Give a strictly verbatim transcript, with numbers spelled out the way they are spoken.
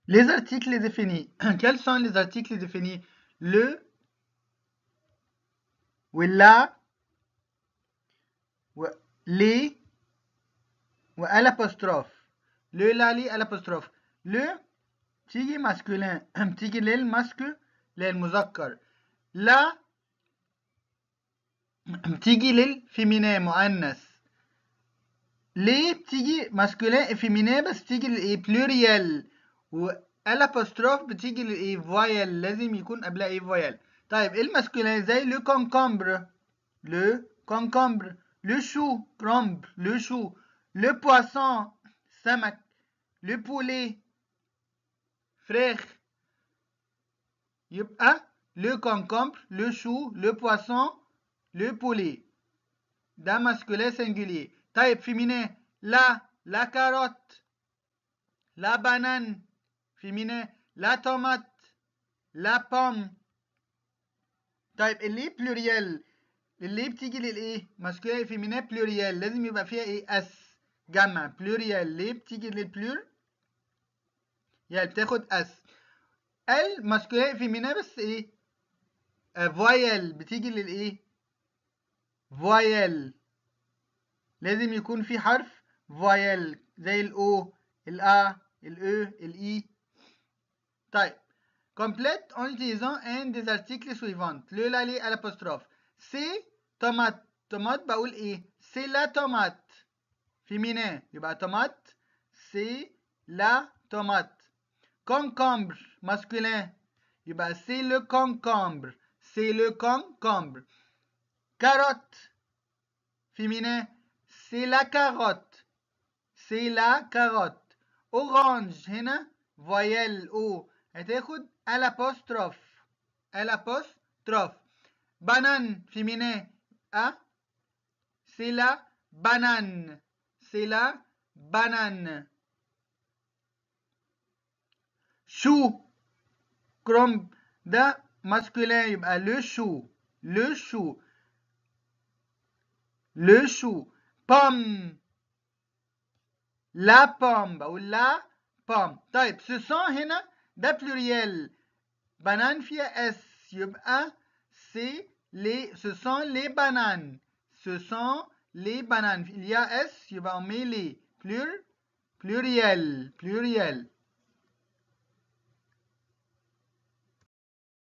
Les articles définis. Quels sont les articles définis? Le, ou la, ou les, ou à l'apostrophe. Le, la, li, à l'apostrophe. Le بتيجي masculin بتيجي للماسكو للمذكر. لا بتيجي للفيمينين مؤنث. ليه بتيجي masculin féminin بس بتيجي للايه pluriel. و الابوستروف بتيجي للايه فويل، لازم يكون قبلها ايه فويل. طيب ايه الماسكولين؟ زي لو كونكومبر، لو كونكومبر، لو شو كرومب، لو شو، لو بواسون سمك، لو بولي فراخ. يبقى لو كونكومبر، لو شو، لو بواسون، لو بولي، ده ماسكولين سنجولير. طيب فيمينين، لا لا كاروت، لا بانان féminin، la tomate، la pomme. طيب اللي بلوريال، اللي بتيجي للايه ماسكولين فيمينين بلوريال لازم يبقى فيها ايه اس جمع. بلوريال اللي بتيجي للبلور يعني بتاخد اس. الماسكولين فيمينين بس ايه آه فويل بتيجي للايه فويل، لازم يكون في حرف فويل زي الاو، الا، الاو، الاي. طيب complète en utilisant un des articles suivants. Le, la, li, à l'apostrophe. C'est tomate. Tomate بقول ايه؟ c'est la tomate. féminin يبقى tomate. c'est la tomate. Concombre masculin يبقى c'est le concombre. c'est le concombre. Carotte féminin c'est la carotte. c'est la carotte. Orange هنا voyelle O هتاخد الابوستروف، الابوستروف. بانان féminin A c'est la banane. c'est la banane. chou كرومب ده masculin يبقى le chou. le chou. le chou. pomme la pomme بقول la pomme. طيب ce sont هنا ده pluriel، banane فيها اس يبقى c'est les ce sont les bananes. ce sont les bananes. il y a s يبقى on met les plur pluriel pluriel.